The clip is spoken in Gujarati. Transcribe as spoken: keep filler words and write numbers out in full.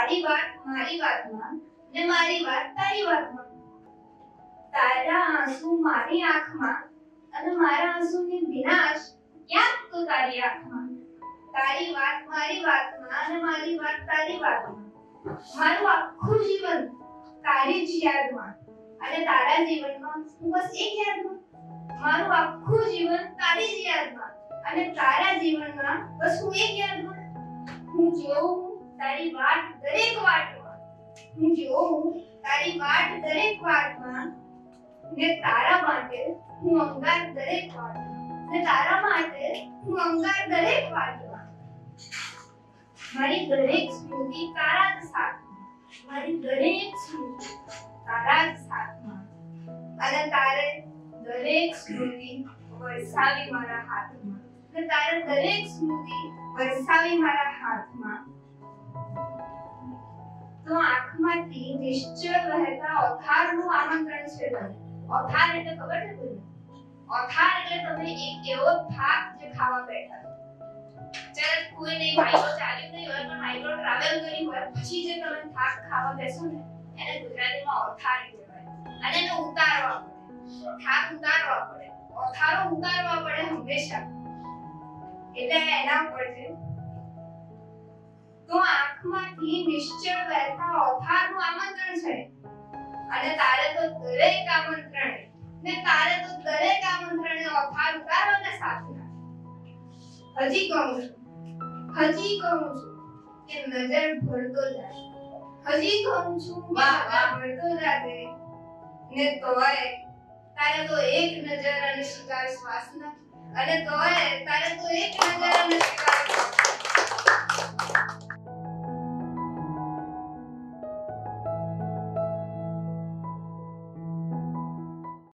તારી વાત મારી વાતમાં ને મારી વાત તારી વાતમાં. તારા આંસુ મારી આંખમાં અને મારા આંસુની ભીનાશ ક્યાંક તો તારી આંખમાં. તારી વાત મારી વાતમાં અને મારી વાત તારી વાતમાં. મારું આખું જીવન તારી જ યાદમાં અને તારા જીવનમાં હું બસ એક યાદમાં. મારું આખું જીવન તારી જ યાદમાં અને તારા જીવનમાં બસ હું એક યાદમાં. હું જોઉં તારી વાટ દરેક વાટમાં. હું જોઉં તારી વાટ દરેક વાટમાં ને તારા માટે હું અંગાર દરેક વાટમાં ને તારા માટે હું અંગાર દરેક વાટમાં. મારી દરેક સ્મૃતિ તારા જ સાથમાં. મારી દરેક સ્મૃતિ તારા જ સાથમાં અને તારે દરેક સ્મૃતિ વરસાવી મારા હાથમાં ને તારે દરેક સ્મૃતિ વરસાવી મારા હાથમાં. તો આંખમાંથી નિશ્ચળ વહેતા ઓથારનું આમંત્રણ છે તને. ઓથાર એટલે ખબર છે તમને? ઓથાર એટલે તમે એક એવો થાક જે ખાવા બેઠા. ચાલ કોઈ નહીં માઇક્રો ચાલ્યું નહીં હોય પણ માઇક્રો ટ્રાવેલ કરી હોય પછી જે તમે થાક ખાવા બેસો ને એને ગુજરાતીમાં ઓથાર કહેવાય. અને એને ઉતારવા પડે. થાક ઉતારવા પડે. ઓથારો ઉતારવા પડે હંમેશા. એટલે એના ઉપર છે. તો આંખમાંથી નિશ્ચળ વહેતા ઓથારનું આમંત્રણ છે અને તારે તો દરેક આમંત્રણે ને તારે તો દરેક આમંત્રણે ઓથાર ઉતારવાના સાથના. હજી કહું છું હજી કહું છું કે નજર ભરતો જાય. હજી કહું છું કે નજર ભરતો જાતે ને તોય તારે તો એક નજર અને શિકાર શ્વાસના અને તોય તારે તો એક નજર અને શિકાર